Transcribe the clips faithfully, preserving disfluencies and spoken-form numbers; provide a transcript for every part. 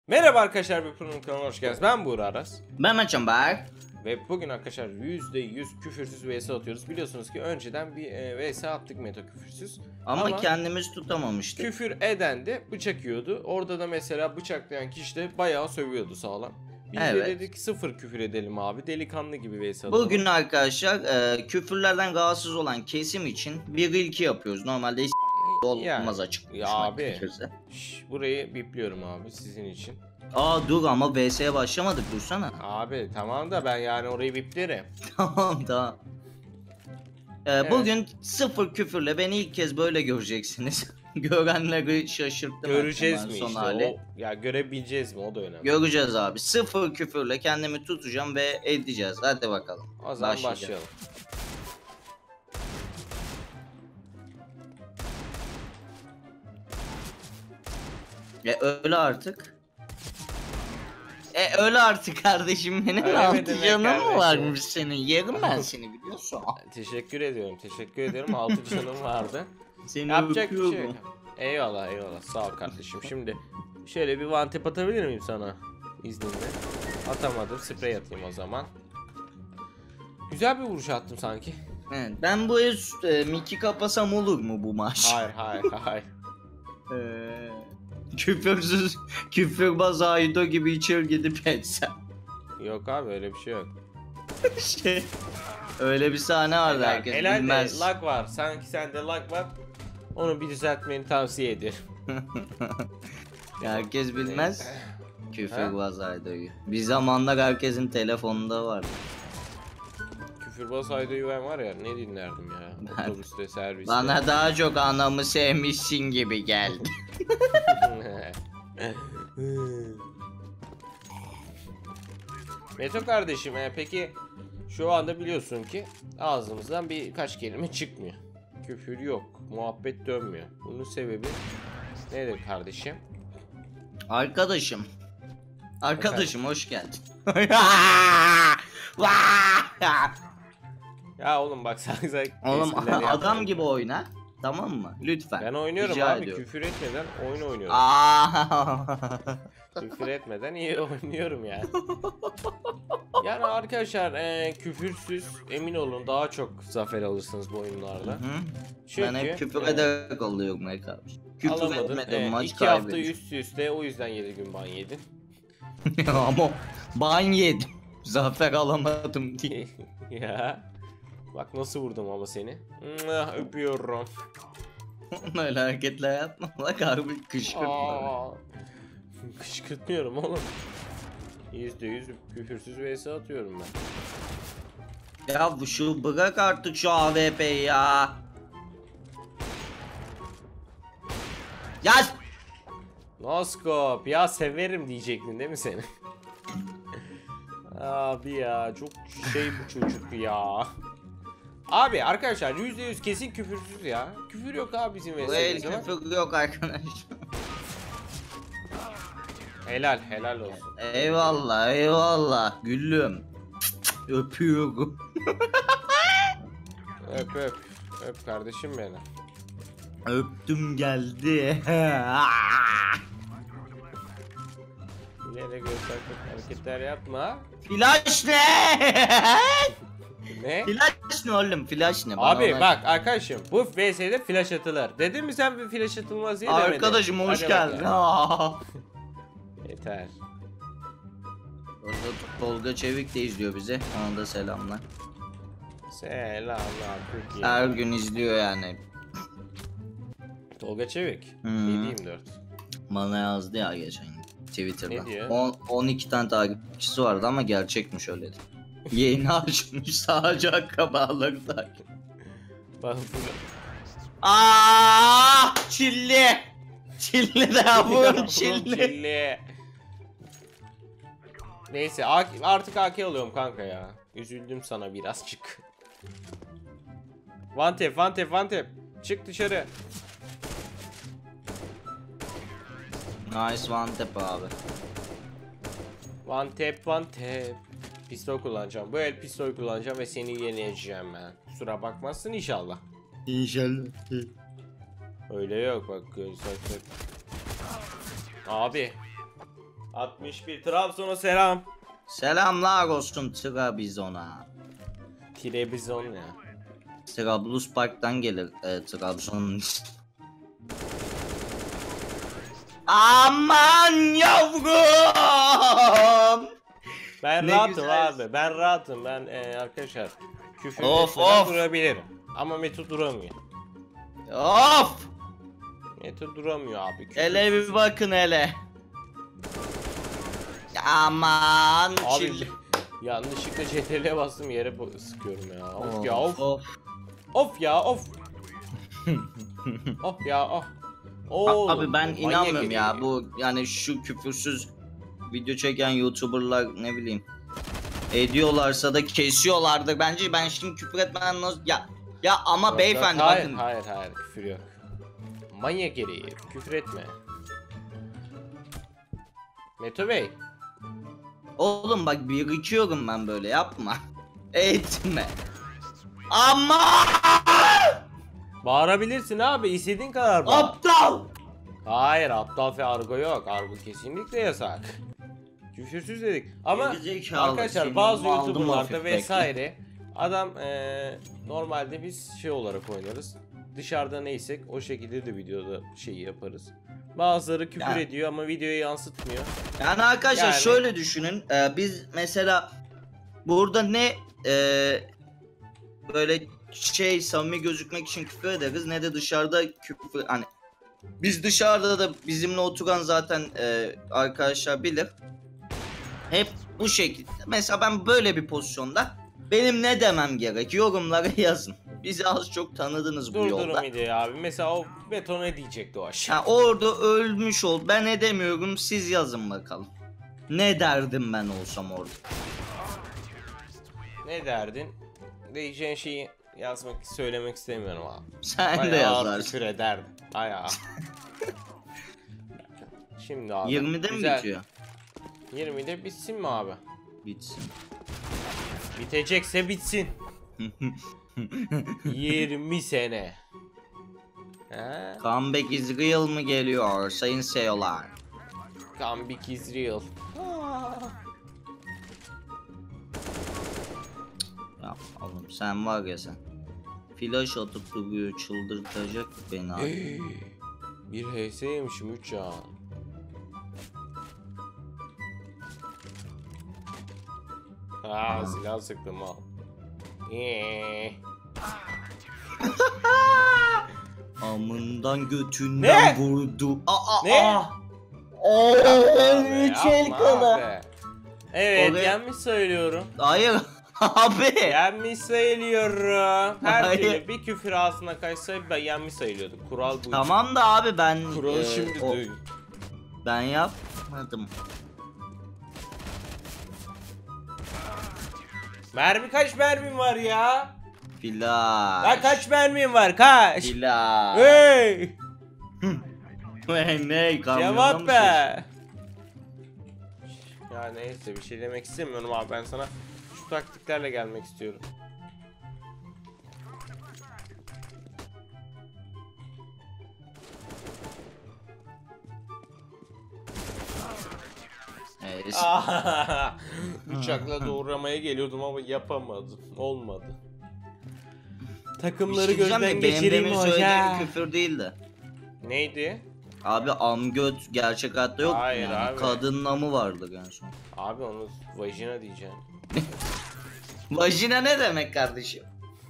Merhaba arkadaşlar, bir program kanalına hoş geldiniz. Ben Buğra Aras. Ben Maçım Berk. Ve bugün arkadaşlar yüzde yüz küfürsüz vs atıyoruz. Biliyorsunuz ki önceden bir e, vs attık meta küfürsüz. Ama, Ama kendimiz tutamamıştık. küfür eden de bıçak yiyordu. Orada da mesela bıçaklayan kişi de bayağı sövüyordu sağlam. Biz Evet. de dedik sıfır küfür edelim abi. Delikanlı gibi vs atalım. Bugün arkadaşlar e, küfürlerden rahatsız olan kesim için bir ilki yapıyoruz. Normalde hiç olmaz Yani, açık. ya konuşmak abi. gerekirse. Şş, burayı bipliyorum abi sizin için. Aa dur ama V S'ye başlamadık, dursana. Abi tamam da ben yani orayı biplerim. Tamam tamam. E, Evet. Bugün sıfır küfürle beni ilk kez böyle göreceksiniz. Görenleri şaşırttım. Göreceğiz ben mi son işte hali. o, ya görebileceğiz mi o da önemli. Göreceğiz abi. Sıfır küfürle kendimi tutacağım ve edeceğiz. Hadi bakalım. O zaman Başlayacağım. başlayalım. E öyle artık. E öyle artık kardeşim benim. Öyle mi Altı demek canım mı kardeşim? varmış senin? Yerim ben seni biliyorsun. Teşekkür ediyorum, teşekkür ediyorum. Altı canım vardı. Seni Yapacak bir şey öpüyorum. yok. Eyvallah, eyvallah. Sağ ol kardeşim. Şimdi şöyle bir one tap atabilir miyim sana? İzninle. Atamadım. Sprey atayım o zaman. Güzel bir vuruş attım sanki. Evet, ben bu el e, Mickey kapasam olur mu bu maç? Hayır, hayır, hayır. Eee küfürsüz, küfürbaz Aido gibi içeri gidip etsem. Yok abi, öyle bir şey yok. şey, öyle bir sahne vardı, Helal, herkes helal de bilmez. lag var. Sanki sende lag var. Onu bir düzeltmeni tavsiye ederim. Herkes bilmez. Küfürbaz Aido'yu. Bir zamanlar herkesin telefonunda vardı. Küfürbaz Haydo'yu ben var ya ne dinlerdim ya. Ben- Otobüste, serviste. Bana daha çok anamı sevmişsin gibi geldi. Meto kardeşim, e, peki şu anda biliyorsun ki ağzımızdan birkaç kelime çıkmıyor. Küfür yok, muhabbet dönmüyor. Bunun sebebi nedir kardeşim? Arkadaşım. Arkadaşım hoş geldin. Ya oğlum bak sen güzel Oğlum espriler yapma. adam gibi oyna. Tamam mı? Lütfen. Ben oynuyorum Rica abi, ediyorum. küfür etmeden oyun oynuyorum. Aa. Küfür etmeden iyi oynuyorum yani. Yani arkadaşlar e, küfürsüz emin olun daha çok zafer alırsınız bu oyunlarda. Hı? Çünkü Ben hep küfür e, ederek alıyorum Mike abi. Küfür alamadın. etmedim E, maç iki hafta kaybettim. üst üste o yüzden yedi gün ban yedin. Ama ban yedim. Zafer alamadım diye. Ya. Bak nasıl vurdum ama seni. Mwah, öpüyorum. Öyle hareketler yapma. Bak harbi kışkırtma. Aa. Kışkırtmıyorum oğlum. yüzde yüz küfürsüz vs atıyorum ben. Ya bu şu bırak artık şu A W P'yi ya. Ya Noskop ya severim diyecektin değil mi seni? Abi ya çok şey bu çocuk ya. Abi arkadaşlar yüzde yüz kesin küfürsüz ya. Küfür yok abi bizim bu el vs'imizde. küfür yok arkadaş. Helal helal olsun. Eyvallah eyvallah gülüm. Öpüyorum. Öp öp. Öp kardeşim beni. Öptüm geldi. İleri göstermek hareketler yapma. Flash ne? Ne? Flash ne oğlum? Flash ne? Bana Abi ona- bak arkadaşım bu vs'de flash atılır. Dedin mi sen bir flash atılmaz diye demedin. Arkadaşım hoş Hadi geldin. bakalım. Aa. Yeter. Orada Tolga Çevik de izliyor bizi. Ona da selamlar. Selamlar Türkiye. Her gün izliyor yani. Tolga Çevik. Hmm. yedi yirmi dört. Bana yazdı ya geçen gün Twitter'da. Ne diyor? on, on iki tane takipçisi vardı ama gerçekmiş öyle. Yayını açmış sadece akrabaları takip. Bak Aaaa Çilli. Çilli de bu- yapın Çilli. Çilli. Neyse A- artık A K alıyorum kanka ya. Üzüldüm sana birazcık. One tap, one tap, one tap. Çık dışarı. Nice one tap abi. One tap, one tap. Pistol kullanacağım. Bu el pistol kullanacağım ve seni yeneceğim ben. Kusura bakmazsın inşallah. İnşallah. Öyle yok bak. Abi. altmış bir Trabzon'a selam. Selamlar olsun Trabzon'a. Trabzon ya. Trabluspark'tan gelir e, Trabzon'un ismi. Aman yavrum. Ben Ne rahatım güzel. abi. Ben rahatım. Ben e, arkadaşlar küfür Of, etmeden of. durabilirim. Ama Meto duramıyor. Of. Meto duramıyor abi. Küfür. Hele bir bakın hele. Aman Abi çil- yanlışlıkla C T R'ye bastım yere bu- sıkıyorum ya. Of, Of, ya of. of. Of ya of. Of ya of. A- Oğlum, Abi ben manyak inanmıyorum ya ediyor. bu yani şu küfürsüz video çeken YouTuber'lar ne bileyim ediyorlarsa da kesiyorlardır bence. Ben şimdi küfür etmeden nasıl ya ya ama Yok, beyefendi yok, hayır, bakın. Hayır hayır küfür yok. Manyak gereği küfür etme. Meto Bey. Oğlum bak birikiyorum ben böyle yapma. Etme. Ama Bağırabilirsin abi istediğin kadar bağır. aptal. Hayır aptal ve argo yok. Argo kesinlikle yasak. Küfürsüz dedik. Ama Gerizekalı, arkadaşlar senin bazı aldım YouTuber'larda hafif vesaire adam eee, normalde biz şey olarak oynarız. Dışarıda neysek o şekilde de videoda şeyi yaparız. Bazıları küfür Yani- ediyor ama videoya yansıtmıyor. Yani arkadaşlar Yani- şöyle düşünün. e, biz mesela burada ne e, böyle şey samimi gözükmek için küfür ederiz ne de dışarıda küfür hani biz dışarıda da bizimle oturan zaten e, arkadaşlar bilir. Hep bu şekilde. Mesela ben böyle bir pozisyonda benim ne demem gerek? Yorumlara yazın. Bizi az çok tanıdınız bu Dur yolda. durum idi abi. Mesela o beton ne diyecekti o aşağı. Ha, orada ölmüş ol. Ben ne demiyorum siz yazın bakalım. Ne derdim ben olsam orada? Ne derdin? Diyeceğin şeyi yazmak, söylemek istemiyorum abi. Sen de Bayağı ağır yazarsın. küfür ederdim. Bayağı. Şimdi abi. yirmide mi güzel. bitiyor? yirmide bitsin mi abi? Bitsin. Bitecekse bitsin. yirmi sene. He? Comeback is real mı geliyor sayın seyolar? Comeback is real. Ya oğlum sen var ya sen. Flash atıp duruyor çıldırtacak beni abi. Bir H S yemişim üç ya. Aa silah sıktım ha. Eee. Amından götünden Ne? vurdu. Aa, Ne? Aa. Oo, Abi, üç el yapma kala. abi. Evet Oraya- yenmiş sayılıyorum. Hayır abi. Yenmiş sayılıyorum. Her Hayır. türlü bir küfür ağzına kaçsa ben yenmiş sayılıyorduk. Kural bu. Tamam da abi ben Kuralı e, şimdi o- duy. ben yapmadım. Mermi kaç mermin var ya? Flash. Ya kaç mermin var kaç? Flash. Hey! Hey ne kamyonda Cevap mı be. Ya neyse bir şey demek istemiyorum abi ben sana şu taktiklerle gelmek istiyorum. Evet. Bıçakla doğramaya geliyordum ama yapamadım. Olmadı. Bir Takımları şey diyeceğim gözden de benim geçireyim demin mi söylediğim hocam? küfür değildi. Neydi? Abi amgöt gerçek hayatta yok mu Hayır yani? abi. Kadının amı vardı en son. Abi onu vajina diyeceğim. Vajina ne demek kardeşim?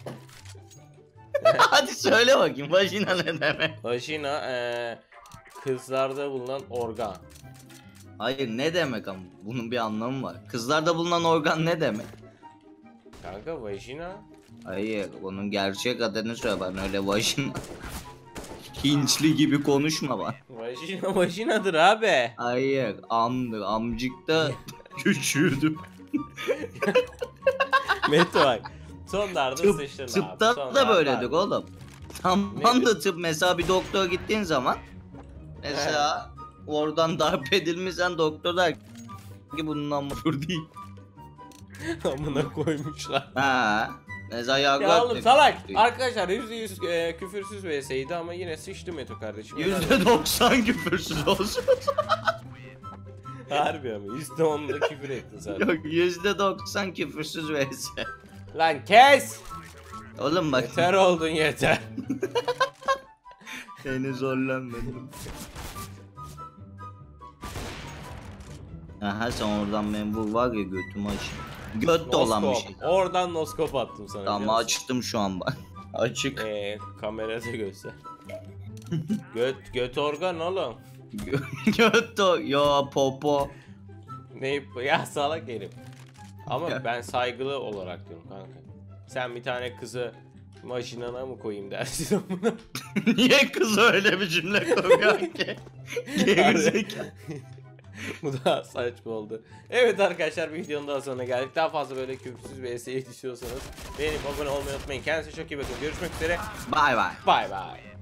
Hadi söyle bakayım vajina ne demek? Vajina eee kızlarda bulunan organ. Hayır ne demek ama bunun bir anlamı var. Kızlarda bulunan organ ne demek? Kanka vajina. Hayır onun gerçek adını söyle bana öyle vajina. Hinçli gibi konuşma bak. Vajina vajinadır abi. Hayır amdır amcıkta küçüğüdüm. Meto bak. Sonlarda Tıp, sıçtın abi. tıpta da sonlarda. böyledir oğlum. Tamam Ne? da tıp mesela bir doktora gittiğin zaman mesela oradan darp edilmişsen doktor der ki bunun amur değil. Amına koymuşlar. Ha. Mesela Ya yargı oğlum salak. Arkadaşlar yüzde yüz e, küfürsüz vs'ydi ama yine sıçtı Meto kardeşim. yüzde doksan küfürsüz olsun. Harbi ama yüzde onla küfür ettin zaten. Yok yüzde doksan küfürsüz vs. Lan kes! Oğlum bak Yeter oldun yeter. seni zorlanmadım. Aha sen oradan beni vur var ya götümü aç. Göt olan bir Noskop. şey. Oradan noskop attım sana. Tamam biliyor musun? açtım şu an bak. Açık. Ee, kamerada göster. göt göt organ oğlum. Göt o. Yo popo. Ne ya salak herif. Ama Ya. ben saygılı olarak diyorum kanka. Sen bir tane kızı maşinana mı koyayım dersin buna? Niye kız öyle bir cümle koyuyor ki? Gerizekalı. Bu da saçma oldu. Evet arkadaşlar bir videonun daha sonuna geldik. Daha fazla böyle küfürsüz bir eseyi düşüyorsanız beğenip abone olmayı unutmayın. Kendinize çok iyi bakın. Görüşmek üzere. Bay bay. Bay bay.